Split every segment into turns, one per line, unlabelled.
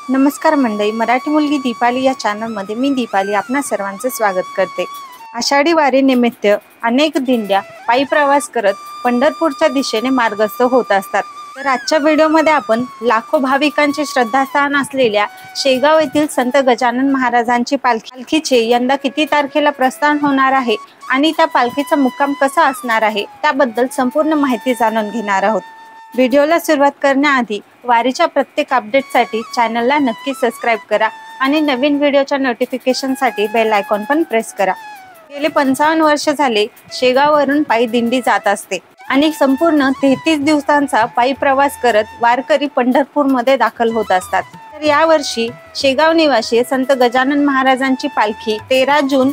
नमस्कार मंडळी, मराठी मुलगी दीपाली या चॅनलमध्ये मी दीपाली आपणा सर्वांचे स्वागत करते। आषाढी वारी निमित्त अनेक दिंड्या पायी प्रवास करत पंढरपूरच्या दिशेने मार्गस्थ होत असतात। तर आजच्या व्हिडिओमध्ये आपण लाखो भाविकांचे श्रद्धास्थान असलेल्या शेगाव येथील संत गजानन महाराजांची पालखीचे यंदा किती तारखेला प्रस्थान होणार आहे आणि त्या पालखीचा मुक्काम कसा असणार आहे त्याबद्दल संपूर्ण माहिती जाणून घेणार आहोत। व्हिडिओला सुरुवात करण्याआधी वारीच्या प्रत्येक अपडेटसाठी चॅनलला नक्की सबस्क्राइब करा आणि नवीन व्हिडिओच्या नोटिफिकेशनसाठी बेल आयकॉन पण प्रेस करा। गेले 55 वर्ष झाले शेगाववरून पायी दिंडी जात असते आणि संपूर्ण 33 दिवसांचा पायी प्रवास करत वारकरी पंढरपूरमध्ये दाखल होत असतात। तर यावर्षी शेगाव निवासी संत गजानन महाराजांची पालखी 13 जून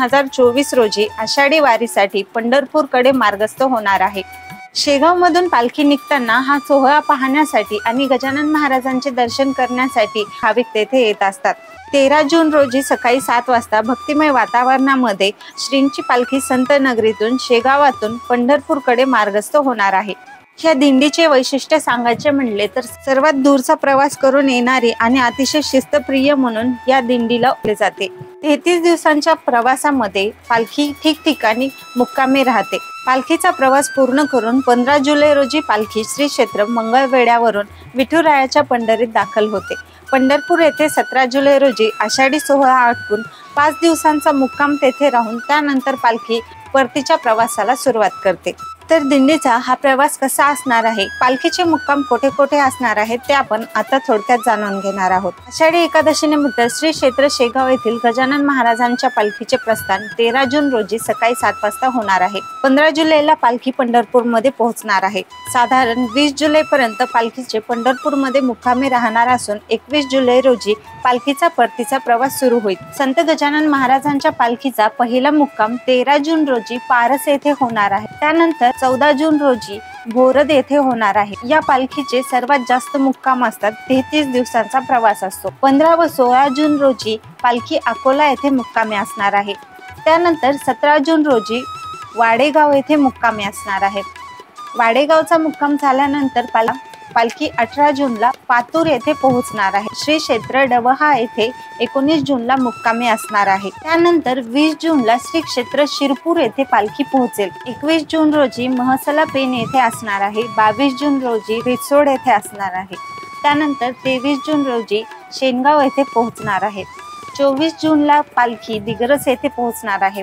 2024 रोजी आषाढी वारीसाठी पंढरपूरकडे मार्गस्थ होणार आहे। शेगाव मधून पालखी निघताना हा सोहळा पाहण्यासाठी आणि गजानन महाराजांचे दर्शन करण्यासाठी भाविक तेथे येत असतात। 13 जून रोजी सकाळी 7 वाजता भक्तिमय वातावरणामध्ये श्रींची पालखी संत नगरीतून शेगावातून पंढरपूरकडे मार्गस्थ होणार आहे। या दिंडीचे वैशिष्ट्य सांगायचे म्हणले तर सर्वात दूरचा प्रवास करून येणारी आणि अतिशय शिस्तप्रिय म्हणून या दिंडीला ओळखले जाते। 33 दिवसांच्या प्रवासामध्ये पालखी ठिकठिकाणी मुक्कामी राहते। पालखीचा प्रवास पूर्ण करून 15 जुलै रोजी पालखी श्री क्षेत्र मंगळवेढ्यावरून विठुरायाच्या पंढरीत दाखल होते। पंढरपूर येथे 17 जुलै रोजी आषाढी सोहळा आटपून 5 दिवसांचा मुक्काम तेथे राहून त्यानंतर पालखी परतीच्या प्रवासाला सुरुवात करते। तर दिंडीचा हा प्रवास कसा असणार आहे, पालखीचे मुक्काम कोठे कोठे असणार आहे ते आपण आता थोडक्यात जाणून घेणार आहोत। आषाढी एकादशी निमित्त श्री क्षेत्र शेगाव येथील गजानन महाराजांच्या पालखीचे प्रस्थान 13 जून रोजी सकाळी 7 वाजता होणार आहे। 15 जुलैला पालखी पंढरपूरमध्ये पोहोचणार आहे। साधारण 20 जुलै पर्यंत पालखीचे पंढरपूरमध्ये मुक्कामी राहणार असून 21 जुलै रोजी पालखीचा परतीचा प्रवास सुरू होईल। संत गजानन महाराजांच्या पालखीचा पहिला मुक्काम 13 जून रोजी पारस येथे होणार आहे। त्यानंतर 14 जून रोजी बोरद येथे होणार आहे। या पालखीचे सर्वात जास्त मुक्काम असतात। 33 दिवसांचा प्रवास असतो। 15 व 16 जून रोजी पालखी अकोला येथे मुक्कामी असणार आहे। त्यानंतर 17 जून रोजी वाडेगाव येथे मुक्कामी असणार आहे। वाडेगावचा मुक्काम झाल्यानंतर पालखी 18 जूनला पातूर येथे पोहोचणार आहे। श्री क्षेत्र डवहा येथे 19 जूनला मुक्कामी असणार आहे। त्यानंतर 20 जूनला श्री क्षेत्र शिरपूर येथे पालखी पोहोचेल। 21 जून रोजी महसला पेन येथे असणार आहे। 22 जून रोजी रिसोड येथे असणार आहे। त्यानंतर 23 जून रोजी शेनगाव येथे पोहोचणार आहे। 24 जूनला पालखी दिग्रस येथे पोहोचणार आहे।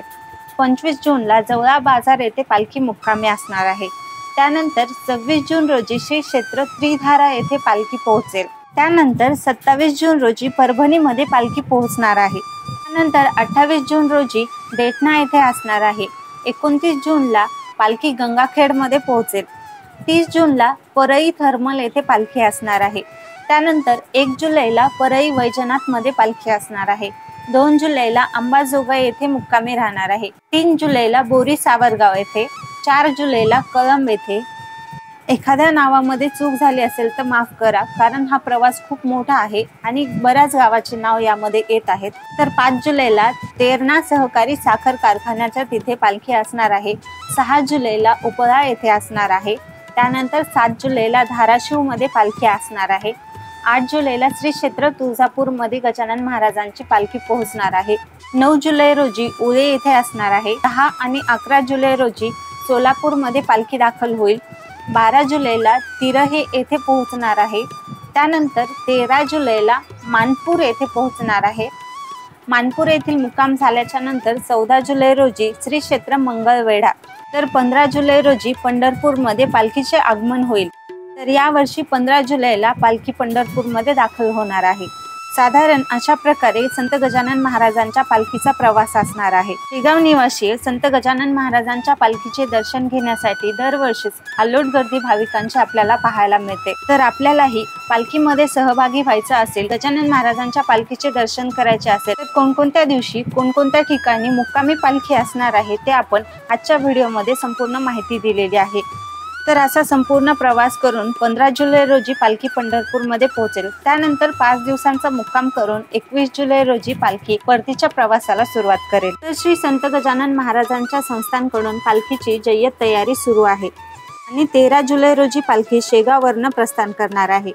25 जूनला जवळा बाजार येथे पालखी मुक्कामी असणार आहे। त्यानंतर 26 जून रोजी श्री क्षेत्र त्रिधारा येथे पालखी पोहोचेल। त्यानंतर 27 जून रोजी परभणीमध्ये पालखी पोहोचणार आहे। त्यानंतर 28 जून रोजी डेटना येथे असणार आहे। 29 जूनला पालखी गंगाखेडमध्ये पोहोचेल। 30 जूनला परई थर्मल येथे पालखी असणार आहे। त्यानंतर 1 जुलैला परई वैजनाथ मध्ये पालखी असणार आहे। 2 जुलैला अंबाजोगाई येथे मुक्कामी राहणार आहे। 3 जुलैला बोरी सावरगाव येथे, 4 जुलैला कळंब येथे। एखाद्या नावामध्ये चूक झाली असेल तर माफ करा, कारण हा प्रवास खूप मोठा आहे आणि बऱ्याच गावाचे नाव यामध्ये येत आहेत। तर 5 जुलैला तेरणा सहकारी साखर कारखान्याच्या तिथे पालखी असणार आहे। 6 जुलैला उपळा येथे असणार आहे। त्यानंतर 7 जुलैला धाराशिव मध्ये पालखी असणार आहे। 8 जुलैला श्री क्षेत्र तुळजापूर मध्ये गजानन महाराजांची पालखी पोहोचणार आहे। 9 जुलै रोजी उळे येथे असणार आहे। 10 आणि 11 जुलै रोजी सोलापूर मध्ये पालखी दाखल होईल। 12 जुलैला तिरहे येथे पोहोचणार आहे। त्यानंतर 13 जुलैला मानपूर येथे पोहोचणार आहे। मानपूर येथील मुक्काम झाल्याच्या नंतर 14 जुलै रोजी श्री क्षेत्र मंगळवेढा, तर 15 जुलै रोजी पंढरपूर मध्ये पालखीचे आगमन होईल। तर यावर्षी 15 जुलैला पालखी पंढरपूरमध्ये दाखल होणार आहे। साधारण अशा प्रकारे संत गजानन महाराजांच्या पालखीचा प्रवास असणार आहे। शेगाव निवासी संत गजानन महाराजांच्या पालखीचे दर्शन घेण्यासाठी दरवर्षीच अलोट गर्दी भाविकांची आपल्याला पाहायला मिळते। तर आपल्यालाही पालखीमध्ये सहभागी व्हायचं असेल, गजानन महाराजांच्या पालखीचे दर्शन करायचे असेल तर कोणकोणत्या दिवशी कोणकोणत्या ठिकाणी मुक्कामी पालखी असणार आहे ते आपण आजच्या व्हिडिओमध्ये संपूर्ण माहिती दिलेली आहे। तर असा संपूर्ण प्रवास करून 15 जुलै रोजी पालखी पंढरपूरमध्ये पोहोचेल। त्यानंतर 5 दिवसांचा मुक्काम करून 21 जुलै रोजी पालखी परतीच्या प्रवासाला सुरुवात करेल। तर श्री संत गजानन महाराजांच्या संस्थानकडून पालखीची जय्यत तयारी सुरू आहे आणि 13 जुलै रोजी पालखी शेगाववरून प्रस्थान करणार आहे।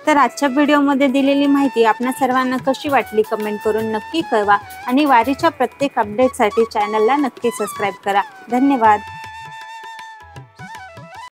तर आजच्या व्हिडिओमध्ये दिलेली माहिती आपणा सर्वांना कशी वाटली कमेंट करून नक्की कळवा आणि वारीच्या प्रत्येक अपडेटसाठी चॅनलला नक्की सबस्क्राईब करा। धन्यवाद।